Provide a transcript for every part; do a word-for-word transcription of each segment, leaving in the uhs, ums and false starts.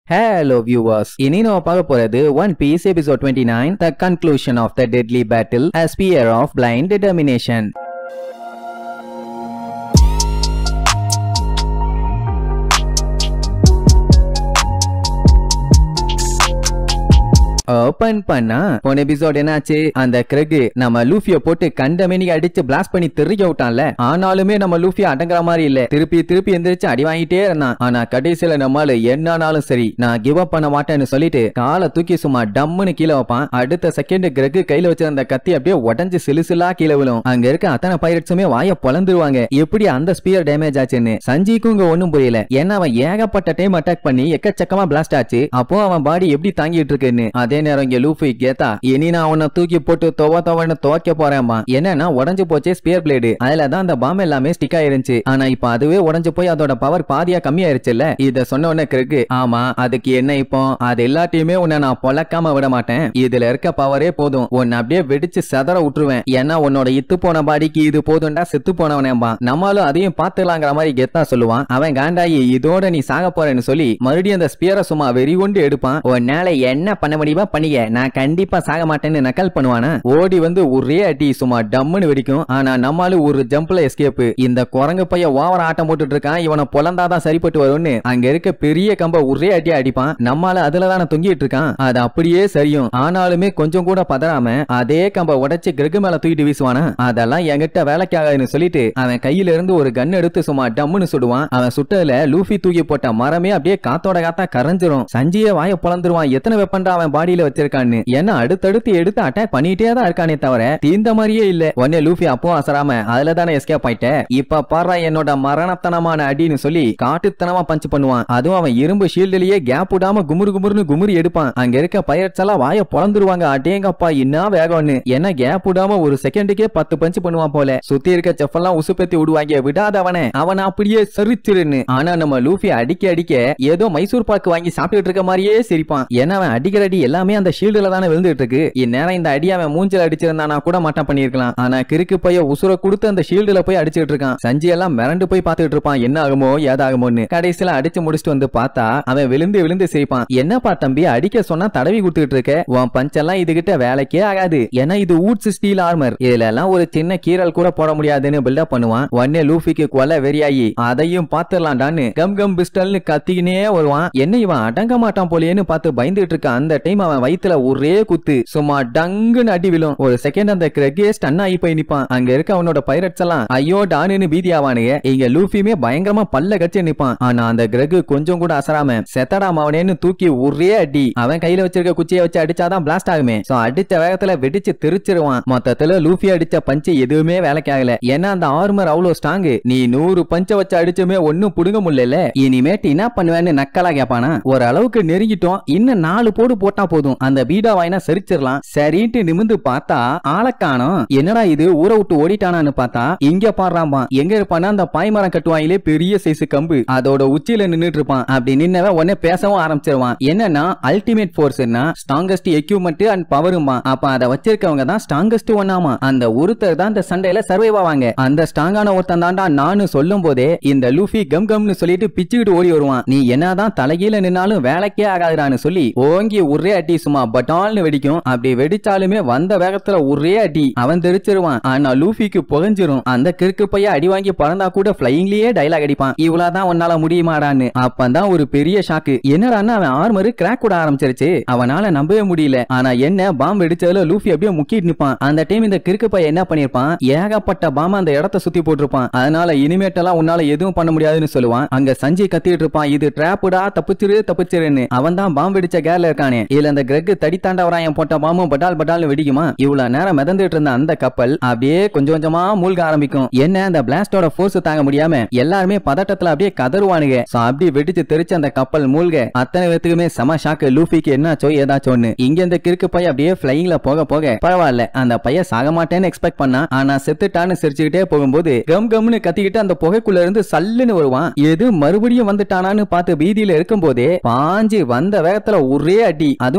Hello viewers, இனி நம்ம பார்க்க போறது One Piece episode twenty-nine, the conclusion of the deadly battle, a spear of blind determination. Open பண்ணா போன எபிசோட் என்னாச்சு? அந்த கிரெக் நம்ம லூஃபிய போட்டு கண்டமேனிக்கு அடிச்சு பிளாஸ்ட் பண்ணி தெறிக்க விட்டான்ல. ஆனாலுமே நம்ம லூஃபிய அடங்குற மாதிரி இல்ல, திருப்பி திருப்பி எந்திரிச்சு அடி வாங்கிட்டே இருந்தான். ஆனா கடைசியில நம்மால என்னானாலும் சரி நான் கிவ் அப் பண்ண மாட்டேன்னு சொல்லிட்டு காலை தூக்கி சும்மா டம்முன்னு கீழே வைப்பான். அடுத்த செகண்ட் கிரெக் கையில வச்சிருந்த கத்தி அப்படியே உடஞ்சு சிலுசிலா கீழே விழும். அங்க இருக்க அத்தனை பைரட்ஸுமே வாய பொளந்துருவாங்க. எப்படி அந்த ஸ்பியர் டேமேஜ் ஆச்சுன்னு சஞ்சிக்கும் இங்க ஒண்ணும் புரியல. ஏன்னா அவன் ஏகப்பட்ட டைம் அட்டாக் பண்ணி எக்கச்சக்கமா பிளாஸ்ட் ஆச்சு. அப்போ அவன் பாடி எப்படி தாங்கிட்டு இருக்குன்னு. அதே நேரம் இங்க லூஃபி கேத்தா இனி நான் உன்னை தூக்கி போட்டு தொவ தொவன்னு துவைக்க போறேன்மா. என்னன்னா உடஞ்சு போச்சே ஸ்பியர் பிளேடு, அதுலதான் அந்த பாம் எல்லாமே ஸ்டிக் ஆயிருந்துச்சு. ஆனா இப்ப அதுவே உடஞ்சு போய் அதோட பவர் பாதியா கம்மியாயிருச்சுல்ல. இத சொன்ன உடனே கிரெக், ஆமா அதுக்கு என்ன இப்போ? அது எல்லாத்தையுமே உன்னை நான் பொழக்காம விட மாட்டேன். இதுல இருக்க பவரே போதும், உன்னை அப்படியே வெடிச்சு செதற விட்டுருவேன். ஏன்னா உன்னோட இத்து போன பாடிக்கு இது போதும்டா, செத்து போனவனேம்பா. நம்மளும் அதையும் பாத்துலாங்கிற மாதிரி கெத்தா சொல்லுவான். அவன் காண்டாயி இதோட நீ சாக போறேன்னு சொல்லி மறுபடியும் அந்த ஸ்பியரை சும்மா வெறி கொண்டு எடுப்பான். உன்னால என்ன பண்ண முடியுமா பண்ணிக்க, நான் கண்டிப்பா சாக மாட்டேன்னு நக்கல் பண்ணுவானா. ஓடி வந்து ஒரே அடி சும்மா டம்முன்னு வெடிக்கும். ஆனா நம்மால ஒரு ஜம்ப்ல எஸ்கேப். இந்த குரங்கு பைய ஓவர ஆட்டம் போட்டுட்டு இருக்கான், இவனை பொலந்தாதான் சரிப்பட்டு வரும்னு அங்க இருக்க பெரிய கம்ப ஒரே அடி அடிப்பான். நம்மால அதுலதான தொங்கிட்டு இருக்கான், அது அப்படியே சரியும். ஆனாலுமே கொஞ்சம் கூட பதறாம அதே கம்ப உடைச்சு கிரெக் மேல தூக்கிட்டு வீசுவானா. அதெல்லாம் என்கிட்ட வேலைக்காகன்னு சொல்லிட்டு அவன் கையில இருந்து ஒரு கன் எடுத்து சும்மா டம்முன்னு சுடுவான். அவன் சுட்டதுல லூஃபி தூக்கி போட்ட மரமே அப்படியே காத்தோட காத்தா கரைஞ்சிரும். சஞ்சிய வாய பொளந்துருவான். எத்தனை வெப்பன்டா அவன் பாடியில வச்சிருக்கான்னு. ஏன்னா அடுத்தடுத்து எடுத்து அட்டாக் பண்ணிட்டே தான் இருக்கானே தவிர தீந்த மாதிரியே இல்ல. உடனே லூஃபி அப்போ அசராம அதுல தானே எஸ்கேப் ஆயிட்ட, இப்ப பாரு என்னோட மரணத்தனமான அடின்னு சொல்லி காட்டுத்தனமா பஞ்ச் பண்ணுவான். அதுவும் அவன் இரும்பு ஷீல்டுலயே கேப் விடாம குமுறு குமுறுன்னு குமுறி எடுப்பான். அங்க இருக்க பைரட்ஸ் எல்லாம் வாய பொளந்துருவாங்க. அடேங்கப்பா என்ன வேகம்னு. ஏன்னா கேப் விடாம ஒரு செகண்டுக்கே பத்து பஞ்ச் பண்ணுவான் போல. சுத்தி இருக்க செஃப் எல்லாம் உசுப்பத்தி விடுவாங்க, விடாதவனே அவன் அப்படியே சரிச்சிருன்னு. ஆனா நம்ம லூஃபி அடிக்க அடிக்க ஏதோ மைசூர் பாக்கு வாங்கி சாப்பிட்டு இருக்க மாதிரியே சிரிப்பான். ஏன்னா அவன் அடிக்கிற அடி எல்லாமே அந்த ஷீல்டுல தானே விழுந்துட்டு இருக்கு. இந்நேரம் இந்த அடி அவன் மூஞ்சில அடிச்சிருந்தானா கூட மட்டம் பண்ணிருக்கலாம். ஆனா கிறுக்கு பைய உசுர கொடுத்து அந்த ஷீல்டுல போய் அடிச்சிட்டு இருக்கான். சஞ்சி எல்லாம் மிரண்டு போய் பாத்துட்டு இருப்பான், என்ன ஆகுமோ ஏதாகுமோன்னு. கடைசியில அடிச்சு முடிச்சுட்டு வந்து பார்த்தா அவன் விழுந்து விழுந்து சிரிப்பான். என்னப்பா தம்பி அடிக்க சொன்னா தடவி கொடுத்துட்டு இருக்க, உன் பஞ்செல்லாம் இதுகிட்ட வேலைக்கே ஆகாது. ஏன்னா இது ஊட்ஸ் ஸ்டீல் ஆர்மர், இதுல எல்லாம் ஒரு சின்ன கீரல் கூட போட முடியாதுன்னு பில்டப் பண்ணுவான். உடனே லூஃபிக்கு கொலை வெறியாயி அதையும் பாத்துடலாம்டான்னு கம் கம் பிஸ்டல்னு கத்திக்கினே வருவான். என்ன இவன் அடங்க மாட்டான் போலேன்னு பார்த்து பயந்துட்டு இருக்க அந்த டைம் அவன் வயித்துல ஒரே குத்து சும்மா டங்குன்னு அடி விழும். ஒரு செகண்ட் அந்த கிரெக்கே ஸ்டன் ஆகி போய் நிப்பான். அங்க இருக்க அவனோட பைரட்ஸ் எல்லாம் ஐயோ டானுன்னு பீதி ஆவானுங்க. இங்க லூஃபியுமே பயங்கரமா பல்ல கட்சி நிப்பான். ஆனா அந்த கிரெக் கொஞ்சம் கூட அசராம செத்தடா மாவனேன்னு தூக்கி ஒரே அடி. அவன் கையில வச்சிருக்க குச்சியை வச்சு அடிச்சாதான் பிளாஸ்ட் ஆகுமே. சோ அடிச்ச வேகத்துல வெடிச்சு தெரிச்சிருவான். மொத்தத்துல லூஃபி அடிச்ச பஞ்சு எதுவுமே வேலைக்கு ஆகல. ஏன்னா அந்த ஆர்மர் அவ்வளவு ஸ்ட்ராங். நீ நூறு பஞ்ச வச்சு அடிச்சுமே ஒன்னும் புடுங்க முடியல. இனிமேட்டு என்ன பண்ணுவேன்னு நக்கலா கேப்பானா. ஒரு அளவுக்கு நெருங்கிட்டோம், இன்னும் நாலு போடு போட்டா போதும் அந்த பீடா வாயினா சரிச்சிடலாம். சரிட்டு நிமிந்து பார்த்தா ஆளக்கானோம். என்னடா இது ஊரை விட்டு ஓடிட்டானான்னு பார்த்தா இங்க பாடுறான். எங்க இருப்பானா அந்த பாய்மரம் கட்டுவாயிலே பெரிய சைஸ் கம்பு, அதோட உச்சியில நின்னுட்டு இருப்பான். அப்படி நின்னவன் உடனே பேசவும் ஆரம்பிச்சிருவான். என்னன்னா அல்டிமேட் போர்ஸ்னா ஸ்ட்ராங்கஸ்ட் எக்யூப்மெண்ட் அண்ட் பவருமா. அப்ப அதை வச்சிருக்கவங்க தான் ஸ்ட்ராங்கஸ்ட் ஒன்னாமா. அந்த ஒருத்தர் தான் இந்த சண்டையில சர்வைவ் ஆவாங்க. அந்த ஸ்ட்ராங்கான ஒருத்தன் தான்டா நானு சொல்லும் போதே இந்த லூஃபி கம் கம்னு சொல்லிட்டு பிச்சுக்கிட்டு ஓடி வருவான். நீ என்னதான் தலைகீழ நின்னாலும் வேலைக்கே ஆகாதுடான்னு சொல்லி ஓங்கி ஒரே அடி சும்மா பட்டால்னு வெடிக்கும். அப்படி வெடிச்சாலுமே வந்த வேகத்துல ஒரே அடி அவன் தெரிச்சிருவான். ஆனா லூஃபிக்கு புகஞ்சிரும். அந்த கிறுக்கு பைய அடி வாங்கி பறந்தா கூட பிளைங்லயே டைலாக் அடிப்பான், இவ்வளவுதான் உன்னால முடியுமாடான்னு. அப்பதான் ஒரு பெரிய ஷாக்கு. என்னடான்னா அவன் ஆர்மரு கிராக் கூட ஆரம்பிச்சிருச்சு. அவனால நம்பவே முடியல. ஆனா என்ன பாம்பு வெடிச்சதுல லூஃபி அப்படியே முக்கிட்டு நிப்பான். அந்த டைம் இந்த கிறுக்கு பைய என்ன பண்ணிருப்பான், ஏகப்பட்ட பாம்பு அந்த இடத்தை சுத்தி போட்டிருப்பான். அதனால இனிமேட்டெல்லாம் உன்னால எதுவும் பண்ண முடியாதுன்னு சொல்லுவான். அங்க சஞ்சி கத்திட்டு இருப்பான், இது டிராப்புடா தப்பிச்சிரு தப்பிச்சிருன்னு. அவன் தான் பாம்பு வெடிச்ச கேர்ல இருக்கானே. இதுல அந்த கிரெக் தடித்தாண்ட வராயன் போட்ட பாம்பும் பட்டால் பட்டால்னு வெடிக்குமா. இவ்வளவு நேரம் மிதந்துட்டு இருந்த அந்த கப்பல் அப்படியே கொஞ்சம் கொஞ்சமா மூழ்க ஆரம்பிக்கும். என்ன அந்த பிளாஸ்டோட ஃபோர்ஸ் தாங்க முடியாம எல்லாருமே பதட்டத்துல அப்படியே கதறுவானுங்க. சோ அப்படியே வெடிச்சு தெரிச்சு அந்த கப்பல் மூழ்க அத்தனை பேத்துக்குமே செம ஷாக்கு. லூஃபிக்கு என்னாச்சோ ஏதாச்சோன்னு. இங்க இந்த கிறுக்கு பைய அப்படியே பிளைங்ல போக போக பரவாயில்ல அந்த பைய சாக மாட்டேன்னு எக்ஸ்பெக்ட் பண்ணா. ஆனா செத்துட்டான்னு சிரிச்சுக்கிட்டே போகும்போது கம் கம்னு கத்திக்கிட்டு அந்த புகைக்குள்ள இருந்து சல்லுன்னு வருவான். எது மறுபடியும் வந்துட்டானான்னு பார்த்து பீதியில இருக்கும் போதே பாஞ்சு வந்த வேகத்துல ஒரே அடி, அதுவும்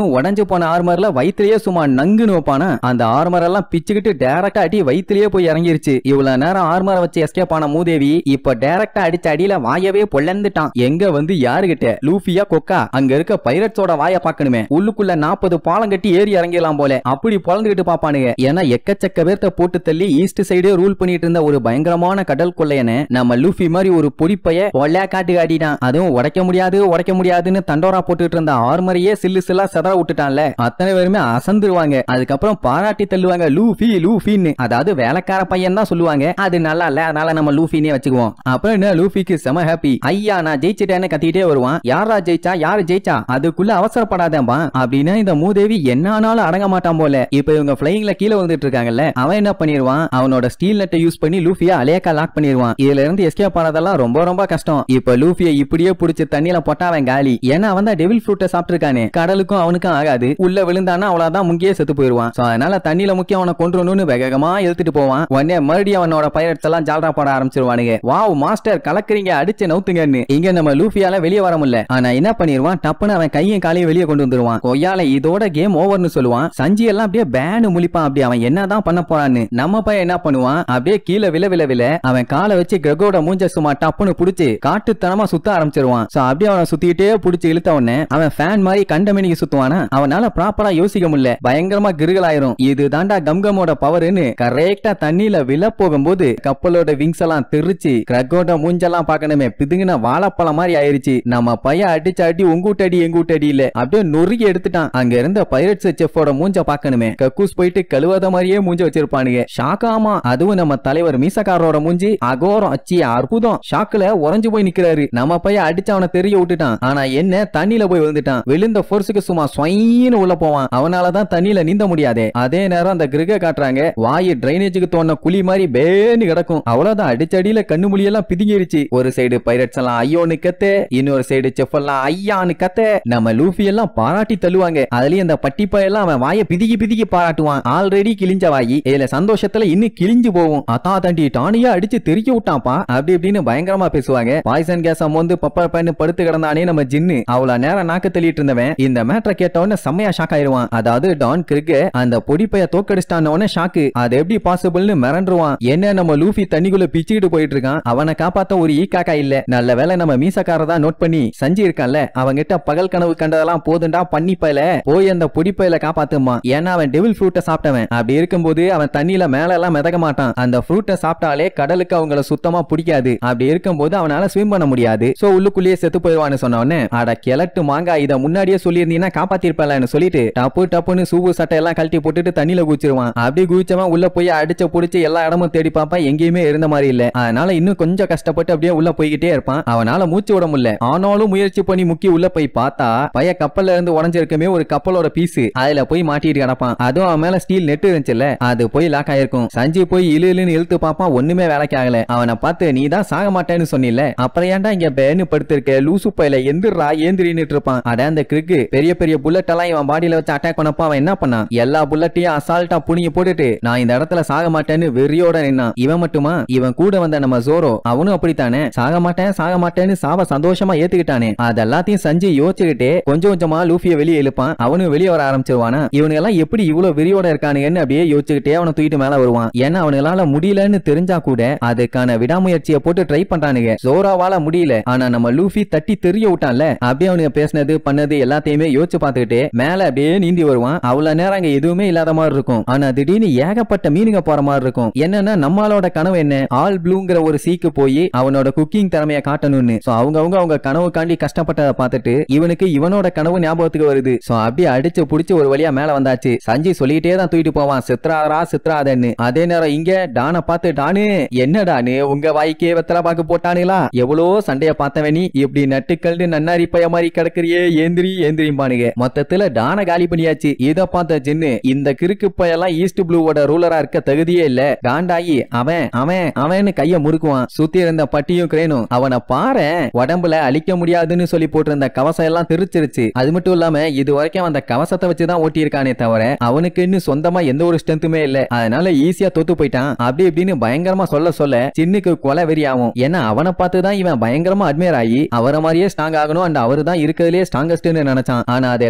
அதுவும் உடஞ்சு போன ஆர்மர்ல வயிற்றுலயே சும்மா நங்குன்னு வைப்பானா அந்த ஆர்மர் எல்லாம் பிச்சுக்கிட்டு டைரக்டா அடி வயிற்றுலயே போய் இறங்கிருச்சு. இவ்வளவு நேரம் ஆர்மரை வச்சு எஸ்கேப் ஆன மூதேவி இப்ப டைரக்டா அடிச்ச அடியில வாயவே பொழந்துட்டான். எங்க வந்து யாருகிட்ட லூஃபியா கொக்கா அங்க இருக்க பைரட்ஸோட வாய பாக்கணுமே உள்ளுக்குள்ள நாற்பது பாலம் கட்டி ஏறி இறங்கலாம் போல அப்படி பொழந்துகிட்டு பாப்பானுங்க. ஏன்னா எக்கச்சக்க பேர்த்த போட்டு தள்ளி ஈஸ்ட் சைடே ரூல் பண்ணிட்டு இருந்த ஒரு பயங்கரமான கடல் கொள்ளையன நம்ம லூஃபி மாதிரி ஒரு பொடிப்பைய பொல்ல காட்டு காட்டிட்டான். அதுவும் உடைக்க முடியாது உடைக்க முடியாதுன்னு தண்டோரா போட்டுட்டு இருந்த ஆர்மரையே சில்லு சில்லா சதற விட்டுட்டான்ல. அத்தனை பேருமே அசந்துருவாங்க. அதுக்கப்புறம் பாராட்டி தள்ளுவாங்க லூஃபி லூஃபின்னு. அதாவது வேலைக்கார பையன் தான் சொல்லுவாங்க. அது நல்லா இல்ல அதனால நம்ம லூஃபினே வச்சுக்குவோம். அப்புறம் என்ன லூஃபிக்கு செம ஹாப்பி. ஐயா நான் ஜெயிச்சிட்டேன்னு கத்திட்டே வருவான். யாரா ஜெயிச்சா யாரு ஜெயிச்சா அதுக்குள்ள அவசரப்படாதேன்பா அப்படின்னா இந்த மூதேவி என்ன ஆனாலும் அடங்க மாட்டான் போல. இப்ப இவங்க பிளைங்ல கீழே வந்துட்டு இருக்காங்கல்ல அவன் என்ன பண்ணிடுவான் அவனோட ஸ்டீல் நெட்டை யூஸ் பண்ணி லூஃபியா அலேக்கா லாக் பண்ணிடுவான். இதுல இருந்து எஸ்கேப் ஆனதெல்லாம் ரொம்ப ரொம்ப கஷ்டம். இப்ப லூஃபியை இப்படியே புடிச்சு தண்ணியில போட்டாவன் காலி. ஏன்னா அவன் தான் டெவில் ஃப்ரூட்டை சாப்பிட்டுருக்கானே கடலுக்கும் அவனுக்கும் ஆகாது. உள்ள விழுந்தானா அவ்வளவுதான் முங்கியே செத்து போயிருவான். அதனால தண்ணியில முக்கிய அவனை கொன்றணும்னு வேகமா எழுத்துட்டு போவான். உடனே மறுபடியும் அவனோட பைரட்ஸ் எல்லாம் ஜால்ரா போட ஆரம்பிச்சிருவானுங்க. வாவ் மாஸ்டர் கலக்குறீங்க அடிச்சு நவுத்துங்கன்னு. இங்க நம்ம லூஃபியால வெளியே வர முடியல. ஆனா என்ன பண்ணிடுவான் டப்புன்னு அவன் கையும் காலையும் வெளியே கொண்டு வந்துருவான். கொய்யால இதோட கேம் ஓவர்னு சொல்லுவான். சஞ்சி எல்லாம் அப்படியே பேனு முழிப்பான். அப்படி அவன் என்னதான் பண்ண போறான்னு நம்ம பையன் என்ன பண்ணுவான் அப்படியே கீழே வில வில வில அவன் காலை வச்சு கிரகோட மூஞ்ச சும்மா டப்புன்னு புடிச்சு காட்டுத்தனமா சுத்த ஆரம்பிச்சிருவான். சோ அப்படியே அவனை சுத்திட்டே புடிச்சு இழுத்த உடனே அவன் ஃபேன் மாதிரி கண்டமேனிக்கு சுத்துவானா அவனால ப்ராப்பரா யோசிக்க முடியல. பயங்கரமா கிருகலாயிரும். இது தாண்டா கம்கமோட பவர்னு கரெக்டா தண்ணியில விழ போகும்போது கப்பலோட விங்ஸ் எல்லாம் தெரிச்சு கிரகோட மூஞ்செல்லாம் பார்க்கணுமே பிதுங்கின வாழைப்பழம் மாதிரி ஆயிருச்சு. நம்ம பையன் அடிச்சு அடி உங்கூட்டடி எங்கூட்டடி இல்ல அப்படியே நொறுக்கி எடுத்துட்டான். அங்க இருந்த பைரட்ஸ் செஃப்போட மூஞ்ச பார்க்கணுமே கக்கூஸ் போயிட்டு கழுவாத மாதிரியே மூஞ்ச வச்சிருப்பானுங்க. ஷாக்காமா அதுவும் நம்ம தலைவர் மீசக்காரோட மூஞ்சி அகோரம் அச்சி அற்புதம். ஷாக்குல உறைஞ்சு போய் நிக்கிறாரு. நம்ம பையன் அடிச்சு அவனை தெரிய விட்டுட்டான். ஆனா என்ன தண்ணியில போய் விழுந்துட்டான். விழுந்த போர்ஸுக்கு சும்மா ஸ்வைன்னு உள்ள போவான். அவனாலதான் தண்ணியில நீந்த முடியாதே. அதே நேரம் அந்த கிருக காட்டுறாங்க வாயு டிரைனேஜுக்கு தோண குழி மாதிரி பேன்னு கிடக்கும். அவ்வளவுதான் அடிச்சடியில கண்ணு முடியெல்லாம் பிதுங்கிருச்சு. ஒரு சைடு பைரட்ஸ் எல்லாம் ஐயோன்னு கத்து இன்னொரு சைடு செஃப் எல்லாம் ஐயான்னு கத்து நம்ம லூஃபி எல்லாம் பாராட்டி தள்ளுவாங்க. அதுலயும் அந்த பட்டிப்பையெல்லாம் அவன் வாயை பிதிக்கி பிதிக்கி பாராட்டுவான். ஆல்ரெடி கிழிஞ்ச வாயி இதுல சந்தோஷத்துல இன்னும் கிழிஞ்சு போகும். அத்தா தண்டி டானியா அடிச்சு தெறிக்க விட்டான்ப்பா அப்படி இப்படின்னு பயங்கரமா பேசுவாங்க. பாய்சன் கேஸ் வந்து பப்பர் பண்ணு படுத்து கிடந்தானே நம்ம ஜின்னு அவ்வளவு நேரம் நாக்கு தள்ளிட்டு இருந்தவன் இந்த மேட்டரை கேட்டவன செம்மையா ஷாக் ஆயிருவான். அதாவது டான் கிரிக் அந்த பொடிப்பைய தோக்கடிச்சிட்டான ஷாக்கு அது எப்படி பாசிபிள்னு மிரண்டுருவான். என்ன நம்ம லூஃபி தண்ணிக்குள்ள பிச்சுக்கிட்டு போயிட்டு இருக்கான். அவனை காப்பாத்த ஒரு ஈ காக்கா இல்ல. நல்ல வேலை நம்ம மீசக்கார தான் நோட் பண்ணி சஞ்சி இருக்கான்ல அவங்கிட்ட பகல் கனவு கண்டதெல்லாம் போதுண்டா பண்ணி பையில போய் அந்த பொடிப்பையில காப்பாத்துமா. ஏன்னா அவன் டெவில் ஃப்ரூட்டை சாப்பிட்டவன். அப்படி இருக்கும்போது அவன் தண்ணியில மேல எல்லாம் மிதக்க மாட்டான். அந்த ஃப்ரூட்டை சாப்பிட்டாலே கடலுக்கு அவங்கள சுத்தமா பிடிக்காது. அப்படி இருக்கும்போது அவனால ஸ்விம் பண்ண முடியாது. சோ உள்ளுக்குள்ளேயே செத்து போயிடுவான்னு சொன்னவனே அட கிழட்டு மாங்கா இத முன்னாடியே சொல்லியிருந்தீங்கன்னா காப்பாத்திருப்பேன்னு சொல்லிட்டு டப்பு டப்புன்னு சூவு சட்டை எல்லாம் கழட்டி போட்டுட்டு தண்ணியில குதிச்சிருவான். அப்படி குதிச்சவன் உள்ள போய் அடிச்ச புடிச்சு எல்லா இடமும் தேடி பார்ப்பான். எங்கேயுமே இருந்த மாதிரி இல்ல. அதனால இன்னும் கொஞ்சம் கஷ்டப்பட்டு அப்படியே உள்ள போய்கிட்டே இருப்பான். அவனால மூச்சு விட முடியல. ஆனாலும் முயற்சி பண்ணி முக்கி உள்ள போய் பார்த்தா பைய கப்பல்ல இருந்து உடஞ்சிருக்குமே ஒரு கப்பலோட பீஸ் அதுல போய் மாட்டிட்டு கிடப்பான். அதுவும் அவன் மேல ஸ்டீல் நெட் இருந்துச்சுல்ல அது போய் லாக் ஆயிருக்கும். சஞ்சி போய் இழு இழுன்னு இழுத்து பார்ப்பான். ஒண்ணுமே வேலைக்கு ஆகல. அவனை பார்த்து நீ தான் சாக மாட்டேன்னு சொன்னில அப்புறம் ஏன்டா இங்க பேனு படுத்திருக்க லூசு பையில எந்திரா ஏந்திரின்னு இருப்பான். அட அந்த கிரிக்கு பெரிய பெரிய புல்லட் எல்லாம் இவன் பாடியில வச்சு அட்டாக் பண்ணப்ப அவன் என்ன பண்ணான் எல்லா புல்லட்டையும் அசால்ட்டா புனிய போட்டுட்டு நான் இந்த இடத்துல சாக மாட்டேன்னு வெறியோட நின்னான். இவன் மட்டுமா இவன் கூட வந்த நம்ம ஜோரோ அவனும் அப்படித்தானே சாக மாட்டேன் சாக மாட்டேன்னு சாவ சந்தோஷமா ஏத்துக்கிட்டானே. அதெல்லாத்தையும் சஞ்சி யோசிச்சுக்கிட்டே கொஞ்சம் கொஞ்சமா லூஃபியை வெளியே இழுப்பான். அவனும் வெளியே வர ஆரம்பிச்சிருவானா. இவனுங்க எல்லாம் எப்படி இவ்வளவு வெறியோட இருக்கானுங்கன்னு அப்படியே யோசிச்சுக்கிட்டே அவனை தூக்கிட்டு மேல வருவான். ஏன்னா அவனுங்களால முடியலன்னு தெரிஞ்சா கூட அதுக்கான விடாமுயற்சியை போட்டு ட்ரை பண்றானுங்க. ஜோராவால முடியல ஆனா நம்ம லூஃபி தட்டி தெரிய விட்டான்ல அப்படியே அவனுங்க பேசினது பண்ணது எல்லாத்தையுமே யோசிச்சு பார்த்துக்கிட்டு மேல அப்படியே நீந்தி வருவான். அவ்வளவு நேரம் அங்க எதுவுமே இல்லாத மாதிரி இருக்கும். ஆனா திடீர்னு ஏகப்பட்ட மீனுங்க போற மாதிரி இருக்கும். என்னன்னா நம்மளோட கனவு என்ன ஆல் ப்ளூங்கிற ஒரு சீக்கு போய் அவனோட குக்கிங் திறமையை காட்டணும்னு. சோ அவங்க அவங்க அவங்க கனவு காண்டி கஷ்டப்பட்டதை பார்த்துட்டு இவனுக்கு இவனோட கனவு ஞாபகத்துக்கு வருது. சோ அப்படியே அடிச்சு புடிச்சு ஒரு வழியா மேல வந்தாச்சு. சஞ்சி சொல்லிட்டே தான் தூக்கிட்டு போவான் சித்ராரா சித்ராதன்னு. அதே நேரம் இங்க டான பார்த்து டானு என்னடானு உங்க வாய்க்கே வெத்தலை பாக்கு போட்டானுங்களா எவ்வளோ சண்டைய பார்த்தவனி இப்படி நட்டுக்கல் நன்னாரி பைய மாதிரி கிடக்குறியே ஏந்திரி ஏந்திரிம்பானுங்க. மொத்தத்துல டான காலி பண்ணியாச்சு. இத பார்த்த ஜின்னு இந்த கிறுக்கு பையெல்லாம் ஈஸ்ட் ப்ளூவோட ரூலரா இருக்க தகுதியே இல்ல காண்டாயி அவன் அவன் அவன்னு கைய முறுக்குவான். சுத்தி இருந்த பட்டியும் கிரேனும் அவனை பாரு உடம்புல அழிக்க முடியாதுன்னு சொல்லி போட்டிருந்த கவசம் எல்லாம் தெரிச்சிருச்சு. அது மட்டும் இல்லாம இது வரைக்கும் அந்த கவசத்தை வச்சுதான் ஓட்டி இருக்கானே தவிர அவனுக்கு இன்னும் சொந்தமா எந்த ஒரு ஸ்ட்ரென்த்துமே இல்ல. அதனால ஈஸியா தோத்து போயிட்டான். அப்படி இப்படின்னு பயங்கரமா சொல்ல சொல்ல சின்னுக்கு கொலை வெறி ஆகும். ஏன்னா அவனை பார்த்துதான் இவன் பயங்கரமா அட்மையர் ஆகி அவரை மாதிரியே ஸ்ட்ராங் ஆகணும் அண்ட் அவரு தான் இருக்கிறதுலே ஸ்ட்ராங்கஸ்ட்னு நினைச்சான். ஆனா அது எல்லாத்தையும்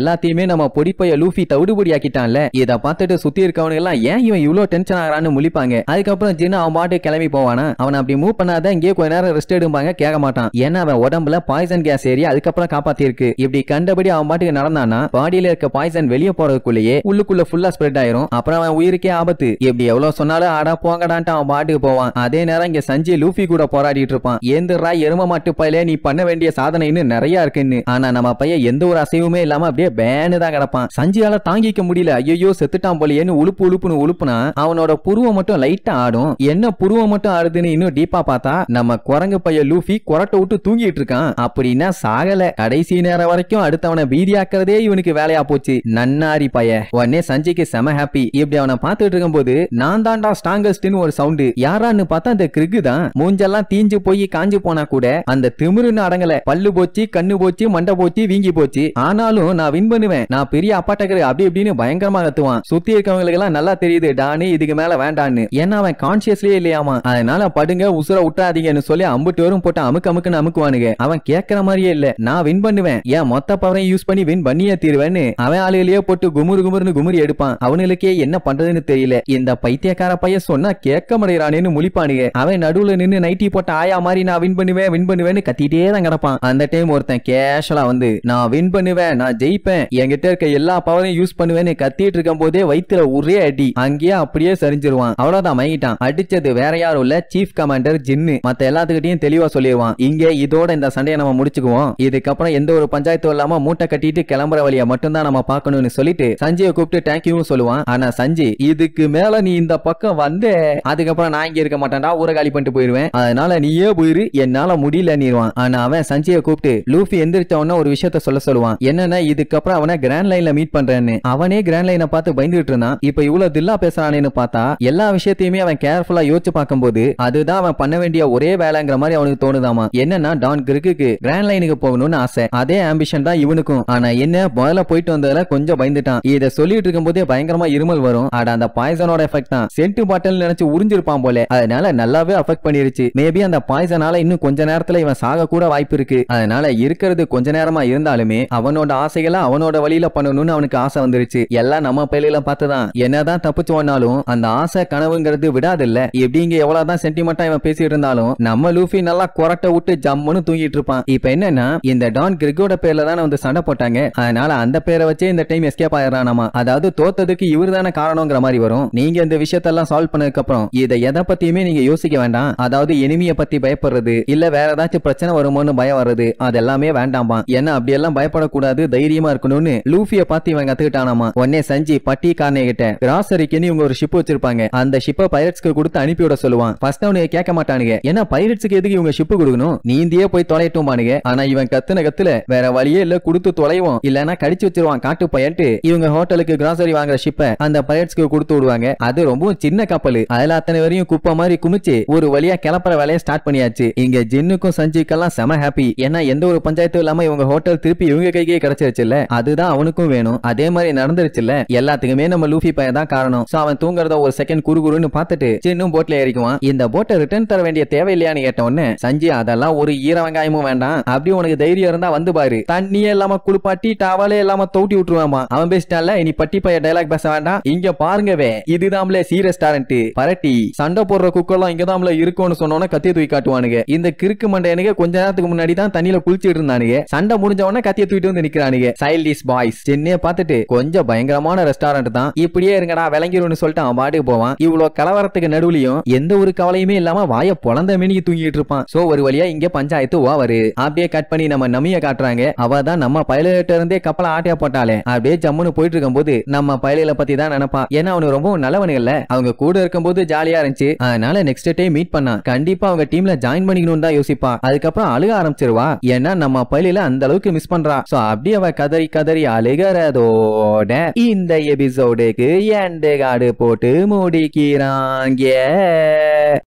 எல்லாத்தையுமே நம்ம பொடிப்பைய லூஃபி தவிடுபடி ஆக்கிட்டான்ல. இத பார்த்துட்டு சுத்தி இருக்கவனுங்க எல்லாம் ஏன் இவன் இவ்வளவு டென்ஷன் ஆகிறான்னு முழிப்பாங்க. அதுக்கப்புறம் ஜின் அவன் பாட்டு கிளம்பி போவானா. அவன் அப்படி மூவ் பண்ணாத இங்கே கொஞ்ச நேரம் ரெஸ்ட் எடுப்பாங்க, கேட்க மாட்டான். ஏன்னா அவன் உடம்புல பாய்சன் கேஸ் ஏறி அதுக்கப்புறம் காப்பாத்தி இருக்கு. இப்படி கண்டபடி அவன் பாட்டுக்கு நடந்தானா பாடியில இருக்க பாய்சன் வெளியே போறதுக்குள்ளேயே உள்ளுக்குள்ள ஃபுல்லா ஸ்ப்ரெட் ஆயிரும். அப்புறம் அவன் உயிருக்கே ஆபத்து. இப்படி எவ்வளவு சொன்னாலும் ஆடா போங்கடான்ட்டு அவன் பாட்டுக்கு போவான். அதே நேரம் இங்க சஞ்சய் லூஃபி கூட போராடிட்டு இருப்பான். ஏந்திரா எரும மாட்டு பையில நீ பண்ண வேண்டிய சாதனைன்னு நிறைய இருக்குன்னு. ஆனா நம்ம பையன் எந்த ஒரு அசைவுமே இல்லாம அப்படியே பேனு தான் கிடப்பான். சஞ்சயால தாங்கிக்க முடியல. ஐயோ செத்துட்டான் போலயேன்னு உழுப்பு உழுப்புன்னு உழுப்புனா அவனோட புருவம் மட்டும் லைட்டா ஆடும். என்ன புருவம் மட்டும் ஆடுதுன்னு இன்னும் டீப்பா பார்த்தா நம்ம குரங்கு பையன் லூஃபி கொரட்டை விட்டு தூங்கிட்டு இருக்கான். அப்படின்னா சாகல. கடைசி நேரம் வரைக்கும் அடுத்தவனை பீதியாக்குறதே இவனுக்கு வேலையா போச்சு. நன்னாரி பைய. உடனே சஞ்சய்க்கு செம ஹாப்பி. இப்படி அவனை பார்த்துட்டு இருக்கும் போது நான் தான்டா ஸ்ட்ராங்கஸ்ட்னு ஒரு சவுண்டு. யாரான்னு பார்த்தா அந்த கிரிக்கு தான். மூஞ்செல்லாம் தீஞ்சு போய் காஞ்சு போனா கூட அந்த திமிருன்னு அடங்கல. பல்லு போச்சு, கண்ணு போச்சு, மண்டை போச்சு, வீங்கி போச்சு. ஆனாலும் நான் வின் பண்ணுவேன், நான் பெரிய அப்பாட்டக்கரு அப்படி இப்படின்னு பயங்கரமா கத்துவான். சுத்தி இருக்கவங்களுக்கு எல்லாம் நல்லா தெரியுது டானி இதுக்கு மேல வேண்டான்னு. ஏன்னா அவன் கான்சியஸ்லயே இல்லையாமா. அதனால படுங்க உசுர விட்டாதீங்கன்னு சொல்லி அம்புட்டு வரும் போட்டு அமுக்கு அமுக்குன்னு அமுக்குவானுங்க. அவன் கேட்கற மாதிரியே இல்ல. நான் வின் பண்ணுவேன், ஏன் மொத்த பவரையும் யூஸ் பண்ணி வின் பண்ணியே தீருவேன்னு அவன் ஆளுகளையே போட்டு குமுறு குமுறுன்னு குமுறி எடுப்பான். அவனுக்கே என்ன பண்றதுன்னு தெரியல. இந்த பைத்தியக்கார பையன் சொன்னா கேட்க முடியறானேன்னு முழிப்பானுங்க. அவன் நடுவுல நின்னு நைட்டி போட்ட ஆயா மாதிரி நான் வின் பண்ணுவேன் வின் பண்ணுவேன்னு கத்திட்டே தான் கிடப்பான். அந்த டைம் ஒருத்தன் கேஷுவலா வந்து நான் வின் பண்ணுவேன், நான் ஜெயிப்பேன், என்கிட்ட இருக்க எல்லா பவரையும் யூஸ் பண்ணுவேன்னு கத்திட்டு இருக்கும் போதே வயித்துல ஒரே அடி. அங்கேயே அப்படியே சரிஞ்சிருவான். அவ்வளவுதான், மயங்கிட்டான். அடிச்சது வேற யாரும் இல்ல, சீஃப் கமாண்டர் ஜின்னு. மத்த எல்லாத்துக்கிட்டையும் தெளிவா சொல்லிடுவான், இங்க இதோட இந்த சண்டையை நம்ம முடிச்சுக்குவோம். இதுக்கப்புறம் எந்த ஒரு பஞ்சாயத்தும் இல்லாம மூட்டை கட்டிட்டு கிளம்புற வழியா மட்டும் தான் நம்ம பார்க்கணும்னு சொல்லிட்டு சஞ்சயை கூப்பிட்டு தேங்க்யூ சொல்லுவான். ஆனா சஞ்சய் இதுக்கு மேல நீ இந்த பக்கம் வந்தே அதுக்கப்புறம் நான் இங்க இருக்க மாட்டேன்டா, ஊரை காலி பண்ணிட்டு போயிருவேன், அதனால நீயே போயிரு, என்னால முடியல நீருவான். ஆனா அவன் சஞ்சயை கூப்பிட்டு லூஃபி எந்திரிச்ச உடனே ஒரு விஷயத்த சொல்ல சொல்லுவான். என்னன்னா இதுக்கப்புறம் அவனை கிராண்ட் லைன்ல மீட் பண்றேன்னு. அவனே கிராண்ட் லைனை பார்த்து பயந்துட்டு இருந்தான். இப்ப இவ்வளவு தில்லா பேசுறானேன்னு பார்த்தா எல்லா விஷயத்தையுமே அவன் கேர்ஃபுல்லா யோசிச்சு பார்க்கும்போது அதுதான் அவன் பண்ண வேண்டிய ஒரே வேலைங்கிற மாதிரி அவனுக்கு தோணுதாமா. என்னன்னா டான் கிரிக்கு கிராண்ட் லைனுக்கு போகணும்னு ஆசை. அதே ஆம்பிஷன் தான் இவனுக்கும். ஆனா என்ன முதல்ல போயிட்டு வந்ததுல கொஞ்சம் பயந்துட்டான். இத சொல்லிட்டு இருக்கும் போதே பயங்கரமா இருமல் வரும். ஆட அந்த பாய்சனோட எஃபெக்ட் தான். சென்ட் பாட்டில் நினைச்சு உறிஞ்சிருப்பான் போல. அதனால நல்லாவே அஃபெக்ட் பண்ணிருச்சு. மேபி அந்த பாய்சனால இன்னும் கொஞ்ச நேரத்துல இவன் சாக கூட வாய்ப்பு இருக்கு. அதனால இருக்கிறது கொஞ்ச நேரமா இருந்தாலுமே அவனோட ஆசைகளை அவனோட வழியில பண்ணணும்னு அவனுக்கு ஆசை வந்துருச்சு. எல்லாம் நம்ம பையில பார்த்துதான். என்னதான் தப்பிச்சு வந்தாலும் அந்த ஆசை கனவுங்கிறது விடாது இல்ல. எப்படிங்க எவ்வளவுதான் சென்டிமெண்டா இவன் பேசிட்டு இருந்தாலும் நம்ம லூஃபி நல்லா கொரட்டை விட்டு ஜம்முன்னு தூங்கிட்டு இருப்பான். இப்ப என்னன்னா இந்த டான் கிரிக்கோட பேர்ல தானே வந்து சண்டை போட்டாங்க. அதனால அந்த பேரை வச்சே இந்த டைம் எஸ்கேப் ஆயிடறானாமா. அதாவது தோத்ததுக்கு இவர் தானே காரணங்கிற மாதிரி வரும். நீங்க இந்த விஷயத்தெல்லாம் சால்வ் பண்ணதுக்கு அப்புறம் இதை எதை பத்தியுமே நீங்க யோசிக்க வேண்டாம். அதாவது எனிமியை பத்தி பயப்படுறது இல்ல வேற ஏதாச்சும் பிரச்சனை வருமோன்னு பயம் வர்றது அதெல்லாமே வேண்டாமா. ஏன்னா அப்படி எல்லாம் பயப்படக்கூடாது, தைரியமா இருக்கணும்னு லூஃபியை பார்த்து இவன் கத்துக்கிட்டானாமா. உடனே சஞ்சி பட்டி காரனே கிட்ட கிராசரிக்குன்னு இவங்க ஒரு ஷிப் வச்சிருப்பாங்க. அந்த ஷிப்பை பைரட்ஸ்க்கு கொடுத்து அனுப்பிவிட சொல்லுவான். ஃபர்ஸ்ட் அவனுக்கு கேட்க மாட்டானுங்க. ஏன்னா பைரட்ஸ்க்கு எதுக்கு இவங்க ஷிப் கொடுக்கணும், நீந்தியே போய் தொலைட்டும் பானுங்க. ஆனா இவன் கத்துன கத்துல வேற வழியே இல்ல, கொடுத்து தொலைவோம் இல்லன்னா கடிச்சு வச்சிருவான் காட்டு பையன்ட்டு இவங்க ஹோட்டலுக்கு கிராசரி வாங்குற ஷிப்பை அந்த பைரட்ஸ்க்கு கொடுத்து விடுவாங்க. அது ரொம்ப சின்ன கப்பல். அதுல அத்தனை வரையும் குப்பை மாதிரி குமிச்சு ஒரு வழியா கிளப்புற வேலையை ஸ்டார்ட் பண்ணியாச்சு. இங்க ஜின்னுக்கும் சஞ்சிக்கெல்லாம் செம ஹாப்பி. ஏன்னா எந்த ஒரு பஞ்சாயத்தும் இல்லாம இவங்க ஹோட்டல் திருப்பி இவங்க கைக்கே கிடைச்சிருச்சுல்ல, அதுதான் அவனுக்கும் வேணும். அதே மாதிரி நடந்துருச்சுல்ல. எல்லாத்துக்குமே நம்ம லூஃபி பையன் தான் காரணம். சோ அவன் தூங்குறத ஒரு செகண்ட் குறுகுறுன்னு பார்த்துட்டு சின்னும் போட்ல ஏறிக்குவான். இந்த போட்டை ரிட்டர்ன் தர வேண்டிய தேவையில்லையான்னு கேட்ட உடனே சஞ்சி அதெல்லாம் ஒரு ஈர வெங்காயமும் வேண்டாம், அப்படி உனக்கு தைரியம் இருந்தா வந்து பாரு, தண்ணியே இல்லாம குளிப்பாட்டி டவலே இல்லாம தோட்டி விட்டுருவாமா. அவன் பேசிட்டான்ல, இனி பட்டி பைய டயலாக் பேச வேண்டாம், இங்க பாருங்கவே இதுதான்ல சி ரெஸ்டாரண்ட் பரட்டி சண்டை போடுற குக்கெல்லாம் இங்கதான்ல இருக்கும்னு சொன்னோன்னே கத்திய தூக்கி காட்டுவானுங்க. இந்த கிறுக்கு மண்டையனுக்கு கொஞ்ச நேரத்துக்கு முன்னாடி தான் தண்ணியில குளிச்சிட்டு இருந்தானுங்க. சண்டை முடிஞ்ச உடனே கத்திய தூக்கிட்டு வந்து நிக்கிறானுங்க. சைல்டிஷ் பாய்ஸ் சென்னையை பார்த்துட்டு கொஞ்சம் பயங்கரமான ரெஸ்டாரண்ட் தான், இப்படியே இருங்கடா விளங்கிரும்னு சொல்லிட்டு அவன் பாட்டுக்கு போவான். இவ்வளவு கலவரத்துக்கு நடுவுலயும் எந்த ஒரு கவலையுமே இல்லாம வாய பொழந்த மேனிக்கு தூங்கிட்டு இருப்பான். சோ ஒரு வழியா இங்க பஞ்சாயத்து ஓவரு. அப்படியே கட் பண்ணி நம்ம நமிய காட்டுறாங்க. அவ தான் நம்ம பைலட்ட இருந்தே கப்பலை ஆட்டியா போட்டாலே. அப்படியே ஜம்முன்னு போயிட்டு இருக்கும் போது நம்ம பைலல பத்தி தான் நினைப்பா. ஏன்னா அவனுக்கு ரொம்ப நல்லவனுங்கல்ல, அவங்க கூட இருக்கும் போது ஜாலியா இருந்துச்சு. அதனால நெக்ஸ்ட் டைம் மீட் பண்ணா கண்டிப்பா அவங்க டீம்ல ஜாயின் பண்ணிக்கணும்னு தான் யோசிப்பா. அதுக்கப்புறம் அழுக ஆரம்பிச்சிருவா. ஏன்னா நம்ம பைலில அந்த அளவுக்கு மிஸ் பண்றா. சோ அப்படியே அவ கதறி கதறி அழுகிறதோட இந்த எபிசோடுக்கு எண்ட் கார்டு போட்டு முடிக்கிறாங்க.